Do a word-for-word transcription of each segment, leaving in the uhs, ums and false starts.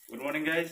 Good morning, guys.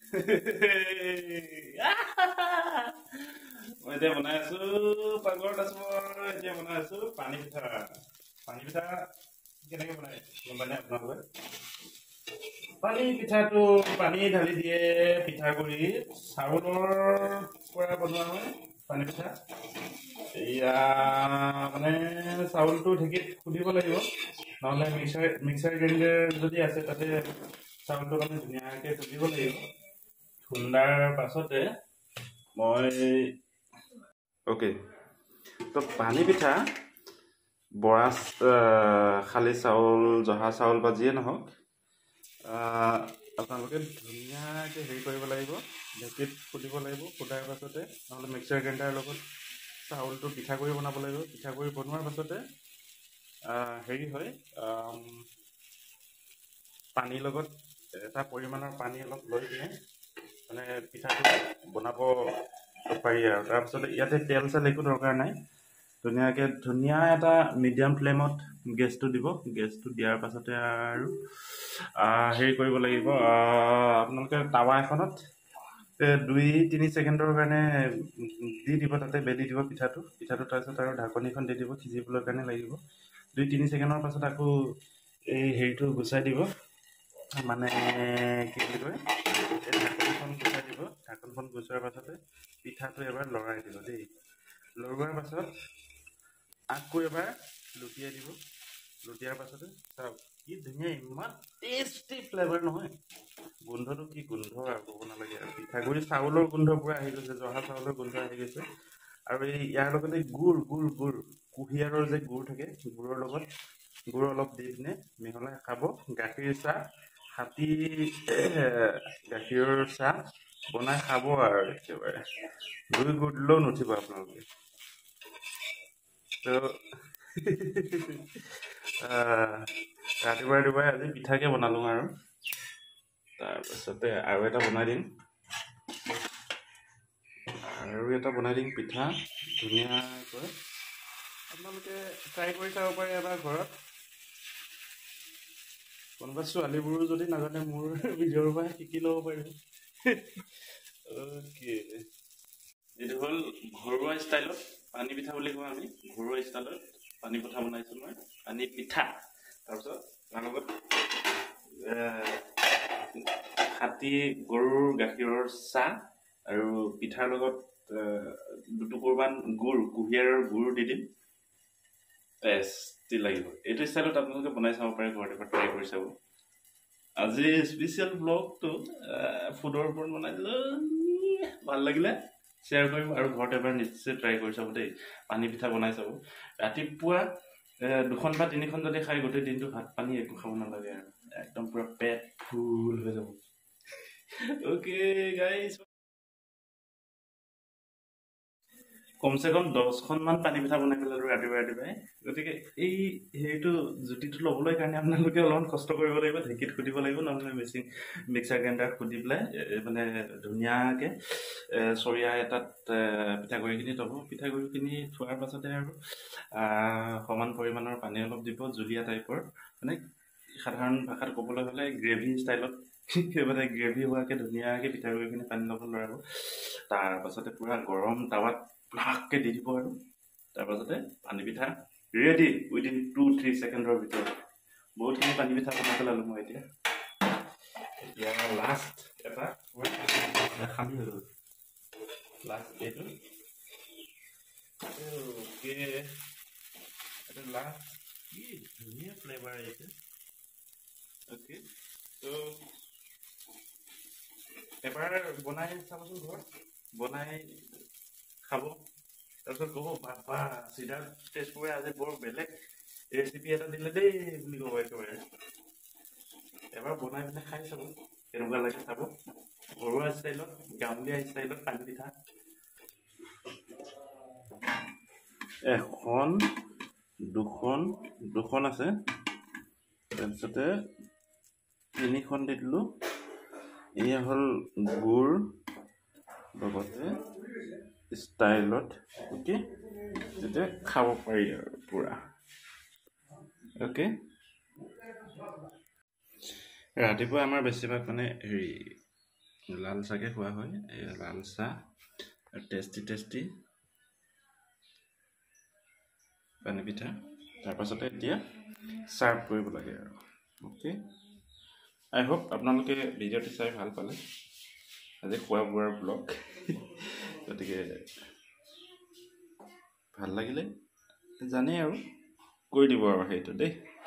মই এতিয়া বনাই আছো পাকঘৰত আছো মই এতিয়া বনাই আছো পানী পিঠা পানী পিঠা কেনেকে বনাই গম পাই নে আপোনালোকে পানী পিঠাটো পানী ঢালি দিয়ে পিঠাগুৰি চাউলৰ পৰা বনোৱা হয় পানী পিঠা এয়া মানে চাউলটো ঢেঁকীত খুন্দিব লাগিব নহলে মিক্সাৰ মিক্সাৰ গ্ৰাইণ্ডাৰ যদি আছে তাতে চাউলটো মানে ধুনীয়াকৈ খুন্দিব লাগিব খুন্দাৰ পাছতে মই ওকে তো পানী পিঠা বৰা খালি চাউল জহা চাউল বা যিয়ে নহওক আপোনালোকে ধুনীয়াকৈ হেৰি কৰিব লাগিব ঢেঁকীত খুন্দিব লাগিব খুন্দাৰ পাছতে নহ'লে মিক্সাৰ গ্ৰাইণ্ডাৰৰ লগত চাউলটো পিঠাগুড়ি বনাব লাগিব পিঠাগুড়ি বনোৱাৰ পাছতে হেৰি হয় পানীৰ লগত এটা পৰিমাণৰ পানী অলপ লৈ কিনে মানে পিঠাটো বনাব পাৰি আৰু তাৰপিছতে ইয়াতে তেল চেল একো দৰকাৰ নাই ধুনীয়াকৈ ধুনীয়া এটা মিডিয়াম ফ্লেমত গেছটো দিব গেছটো দিয়াৰ পাছতে আৰু হেৰি কৰিব লাগিব আপোনালোকে টাৱা এখনত দুই তিনি ছেকেণ্ডৰ কাৰণে দি দিব তাতে বেলি দিব পিঠাটো পিঠাটো তাৰপিছত আৰু ঢাকনিখন দি দিব সিজিবলৈ কাৰণে লাগিব দুই তিনি ছেকেণ্ডৰ পাছত আকৌ এই হেৰিটো গুচাই দিব মানে কি বুলি কয় এই ঢাকনিখন গুচাই দিব ঢাকনিখন গুচোৱাৰ পাছতে পিঠাটো এবাৰ লৰাই দিব দেই লৰোৱাৰ পাছত আকৌ এবাৰ লুটিয়াই দিব লুটিয়াৰ পাছতে চাওক কি ধুনীয়া ইমান টেষ্টি ফ্লেভাৰ নহয় গোন্ধটো কি গোন্ধ আৰু ক'ব নালাগে আৰু পিঠাগুড়ি চাউলৰ গোন্ধ পূৰা আহি গৈছে জহা চাউলৰ গোন্ধ আহি গৈছে আৰু এই ইয়াৰ লগতে গুড় গুড় গুড় কুঁহিয়াৰৰ যে গুড় থাকে গুড়ৰ লগত গুড় অলপ দি পিনে মিহলাই খাব গাখীৰ চাহ হাতী গাখীৰৰ চাহ বনাই খাব আৰু একেবাৰে দুই গুড় দিলেও নুঠিব আপোনালোকে তো ৰাতিপুৱা ৰাতিপুৱাই আজি পিঠাকে বনালোঁ আৰু তাৰপাছতে আৰু এটা বনাই দিম আৰু এটা বনাই দিম পিঠা ধুনীয়াকৈ আপোনালোকে ট্ৰাই কৰি চাব পাৰে এবাৰ ঘৰত কোনোবা ছোৱালীবোৰো যদি নাজানে মোৰ ভিডিঅ'ৰ পৰা শিকি ল'ব পাৰিব অ'কে এইটো হ'ল ঘৰুৱা ষ্টাইলত পানী পিঠা বুলি কওঁ আমি ঘৰুৱা ষ্টাইলত পানী পিঠা বনাইছোঁ মই পানী পিঠা তাৰপিছত তাৰ লগত হাতী গৰুৰ গাখীৰৰ চাহ আৰু পিঠাৰ লগত দুটুকুৰমান গুড় কুঁহিয়াৰৰ গুড় দি দিম টেষ্টি লাগিব এইটো ষ্টাইলত আপোনালোকে বনাই চাব পাৰে ঘৰত এবাৰ ট্ৰাই কৰি চাব আজি স্পেচিয়েল ব্লগটো ফুডৰ ওপৰত বনাই দিলোঁ ভাল লাগিলে শ্বেয়াৰ কৰিম আৰু ঘৰত এবাৰ নিশ্চয় ট্ৰাই কৰি চাব দেই পানী পিঠা বনাই চাব ৰাতিপুৱা দুখন বা তিনিখন যদি খাই গোটেই দিনটো ভাত পানী একো খাব নালাগে আৰু একদম পুৰা পেট ফুল হৈ যাব অ'কে গাইজ কমচে কম দহখনমান পানী পিঠা বনাই পেলালোঁ ৰাতিপুৱাই ৰাতিপুৱাই গতিকে এই হেৰিটো জুতিটো ল'বলৈ কাৰণে আপোনালোকে অলপমান কষ্ট কৰিব লাগিব ঢেঁকীত খুন্দিব লাগিব নহ'লে মেচিন মিক্সাৰ গ্ৰাইণ্ডাৰত খুন্দি পেলাই মানে ধুনীয়াকৈ চৰিয়া এটাত পিঠাগুড়িখিনি থ'ব পিঠাগুড়িখিনি থোৱাৰ পাছতে আৰু সমান পৰিমাণৰ পানী অলপ দিব জুলীয়া টাইপৰ মানে সাধাৰণ ভাষাত ক'বলৈ হ'লে গ্ৰেভি ষ্টাইলত মানে গ্ৰেভি হোৱাকৈ ধুনীয়াকৈ পিঠাগুড়িখিনি পানী লগত লৰাব তাৰপাছতে পূৰা গৰম টাৱাত লাহকৈ দি দিব আৰু তাৰপাছতে পানী পিঠা ৰেডি উইদিন টু থ্ৰী ছেকেণ্ডৰ ভিতৰত বহুতখিনি পানী পিঠা বনাই পেলালোঁ মই এতিয়া এতিয়া লাষ্ট এটা খামি হৈ গ'ল লাষ্ট এইটো অ'কে এইটো লাষ্ট কি ধুনীয়া ফ্লেভাৰ আহিছে অ'কে তো এবাৰ বনাই চাবচোন ঘৰত বনাই খাব তাৰপিছত ক'ব বাবা চিধা তেজপুৰে আজি বৰ বেলেগ ৰেচিপি এটা দিলে দেই বুলি ক'ব একেবাৰে এবাৰ বনাই পিনে খাই চাব কেনেকুৱা লাগে চাব ঘৰুৱা ষ্টাইলত গাঁৱলীয়া ষ্টাইলত পানী পিঠা এখন দুখন দুখন আছে তাৰপিছতে তিনিখন দি দিলোঁ এয়া হ'ল গুড় লগতে ষ্টাইলত অ'কে তেতিয়া খাব পাৰি আৰু পূৰা অ'কে ৰাতিপুৱা আমাৰ বেছিভাগ মানে হেৰি লাল চাহকে খোৱা হয়। এই লাল চাহ আৰু টেষ্টি টেষ্টি পানী পিঠা। তাৰপাছতে এতিয়া ছাৰ্ভ কৰিব লাগে আৰু অ'কে। আই হোপ আপোনালোকে ভিডিঅ'টো চাই ভাল পালে। আজি খোৱা বোৱাৰ ব্লগ। গতিকে ভাল লাগিলে জানেই আৰু কৰি দিব আৰু সেইটো দেই।